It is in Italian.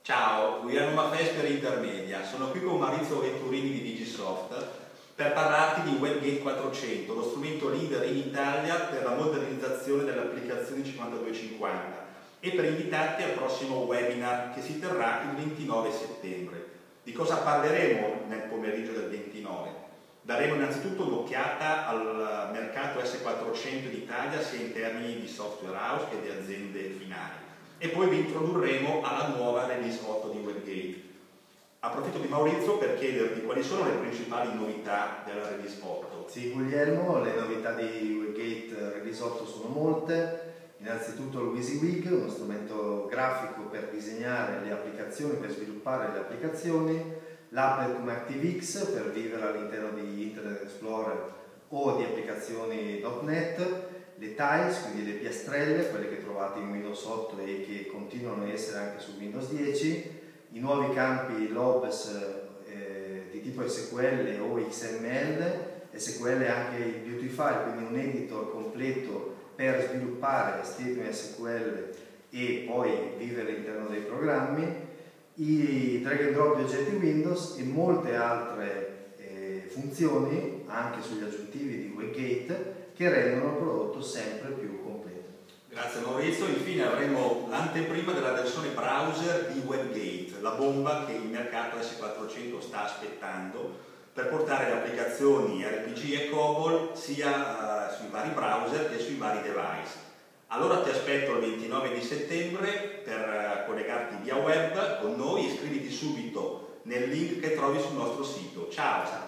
Ciao, Guglielmo Maffei per Intermedia. Sono qui con Maurizio Venturini di Digisoft per parlarti di WebGate 400, lo strumento leader in Italia per la modernizzazione delle applicazioni 5250 e per invitarti al prossimo webinar che si terrà il 29 settembre. Di cosa parleremo nel pomeriggio del 29? Daremo innanzitutto un'occhiata al mercato S400 in Italia sia in termini di software house che di aziende finali. E poi vi introdurremo alla nuova release 8 di WebGate. Approfitto di Maurizio per chiederti quali sono le principali novità della release 8. Sì, Guglielmo, le novità di WebGate release 8 sono molte. Innanzitutto il WYSIWYG, uno strumento grafico per disegnare le applicazioni, per sviluppare le applicazioni, l'Apple come ActiveX per vivere all'interno di Internet Explorer o di applicazioni .NET, le tiles, quindi le piastrelle, quelle che trovate in Windows 8 e che continuano a essere anche su Windows 10, i nuovi campi LOBS di tipo SQL o XML, SQL anche il Beautify, quindi un editor completo per sviluppare statement SQL e poi vivere all'interno dei programmi, i drag and drop di oggetti Windows e molte altre funzioni anche sugli aggiuntivi di WebGate che rendono il prodotto sempre più completo. Grazie Maurizio. Infine avremo l'anteprima della versione browser di WebGate, la bomba che il mercato S400 sta aspettando per portare le applicazioni RPG e COBOL sia sui vari browser che sui vari device. Allora ti aspetto il 29 di settembre per collegarti via web con noi. Iscriviti subito nel link che trovi sul nostro sito. Ciao!